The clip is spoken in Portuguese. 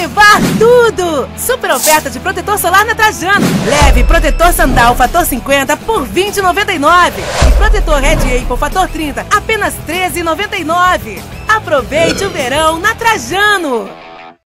levar tudo! Super oferta de protetor solar na Trajano. Leve protetor Sandal fator 50 por R$ 20,99. E protetor Red Apple fator 30, apenas R$ 13,99. Aproveite o verão na Trajano!